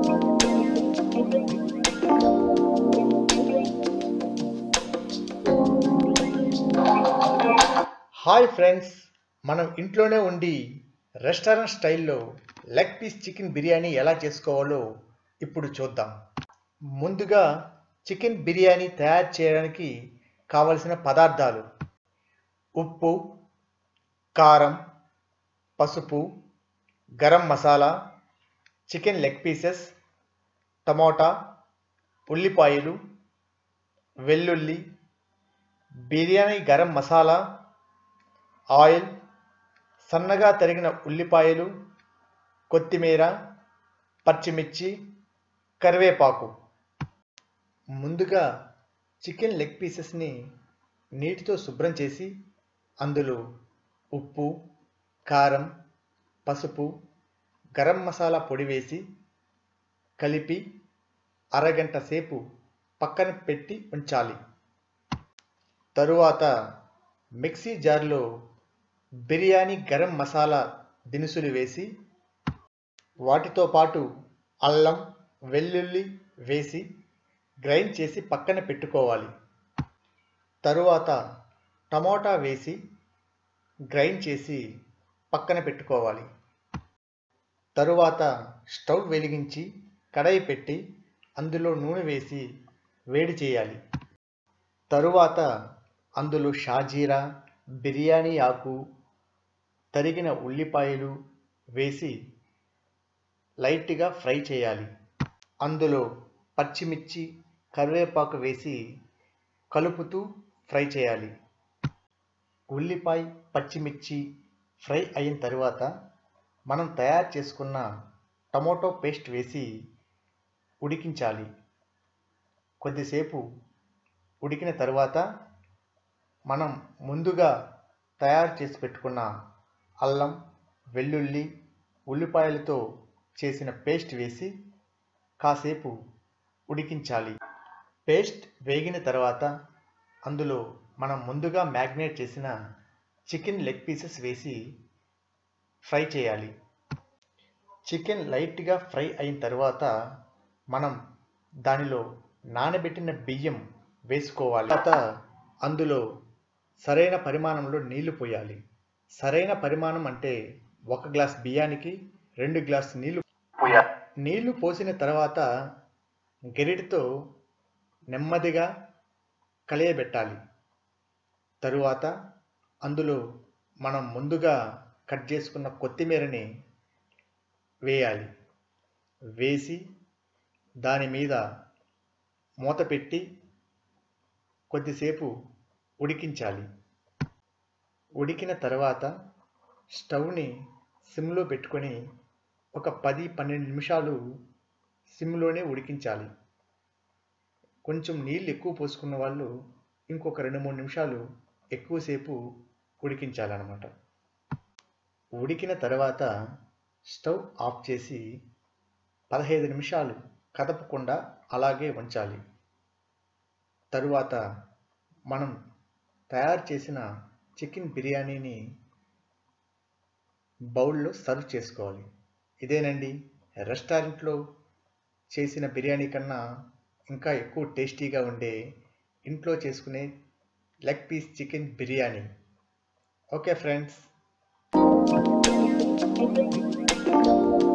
Hi friends, మనం ఇంట్లోనే ఉండి రెస్టారెంట్ స్టైల్లో లెగ్ పీస్ చికెన్ బిర్యానీ ఎలా చేసుకోవాలో ఇప్పుడు చూద్దాం. ముందుగా చికెన్ బిర్యానీ తయారు చేయడానికి కావలసిన పదార్థాలు: ఉప్పు, కారం, పసుపు, garam masala, chicken leg pieces, tomato, ఉల్లిపాయలు, వెల్లుల్లి, బిర్యానీ గరం మసాలా, ఆయిల్, సన్నగా తరిగిన ఉల్లిపాయలు, కొత్తిమీర, పచ్చిమిర్చి, కరివేపాకు. ముందుగా చికెన్ లెగ్ పీసెస్ని నీటితో శుభ్రం చేసి అందులో ఉప్పు, కారం, పసుపు, గరం మసాలా పొడి వేసి కలిపి అరగంట సేపు పక్కన పెట్టి ఉంచాలి. తరువాత మిక్సీ జార్లో బిర్యానీ గరం మసాలా దినుసులు వేసి వాటితో పాటు అల్లం, వెల్లుల్లి వేసి గ్రైండ్ చేసి పక్కన పెట్టుకోవాలి. తరువాత టమోటా వేసి గ్రైండ్ చేసి పక్కన పెట్టుకోవాలి. తరువాత స్టవ్ వెలిగించి కడాయి పెట్టి అందులో నూనె వేసి వేడి చేయాలి. తరువాత అందులో షాజీరా, బిర్యానీ ఆకు, తరిగిన ఉల్లిపాయలు వేసి లైట్గా ఫ్రై చేయాలి. అందులో పచ్చిమిర్చి, కరివేపాకు వేసి కలుపుతూ ఫ్రై చేయాలి. ఉల్లిపాయ, పచ్చిమిర్చి ఫ్రై అయిన తర్వాత మనం తయారు చేసుకున్న టమోటో పేస్ట్ వేసి ఉడికించాలి. కొద్దిసేపు ఉడికిన తర్వాత మనం ముందుగా తయారు చేసి పెట్టుకున్న అల్లం, వెల్లుల్లి, ఉల్లిపాయలతో చేసిన పేస్ట్ వేసి కాసేపు ఉడికించాలి. పేస్ట్ వేగిన తర్వాత అందులో మనం ముందుగా మ్యాగ్నేట్ చేసిన చికెన్ లెగ్ పీసెస్ వేసి ఫ్రై చేయాలి. చికెన్ లైట్గా ఫ్రై అయిన తర్వాత మనం దానిలో నానబెట్టిన బియ్యం వేసుకోవాలి. తర్వాత అందులో సరైన పరిమాణంలో నీళ్లు పోయాలి. సరైన పరిమాణం అంటే 1 గ్లాస్ బియ్యానికి 2 గ్లాసు నీళ్లు పోయాలి. నీళ్లు పోసిన తర్వాత గరిటెతో నెమ్మదిగా కలియబెట్టాలి. తరువాత అందులో మనం ముందుగా కట్ చేసుకున్న కొత్తిమీరని వేయాలి. వేసి దాని మీద మూత పెట్టి కొద్దిసేపు ఉడికించాలి. ఉడికిన తర్వాత స్టవ్ని సిమ్లో పెట్టుకొని ఒక 10-12 నిమిషాలు సిమ్లోనే ఉడికించాలి. కొంచెం నీళ్ళు ఎక్కువ పోసుకున్న వాళ్ళు ఇంకొక 2-3 నిమిషాలు ఎక్కువసేపు ఉడికించాలన్నమాట. ఉడికిన తర్వాత స్టవ్ ఆఫ్ చేసి 15 నిమిషాలు కదపకుండా అలాగే ఉంచాలి. తరువాత మనం తయారు చేసిన చికెన్ బిర్యానీని బౌల్లో సర్వ్ చేసుకోవాలి. ఇదేనండి రెస్టారెంట్లో చేసిన బిర్యానీ కన్నా ఇంకా ఎక్కువ టేస్టీగా ఉండే ఇంట్లో చేసుకునే leg piece chicken biryani. Okay friends.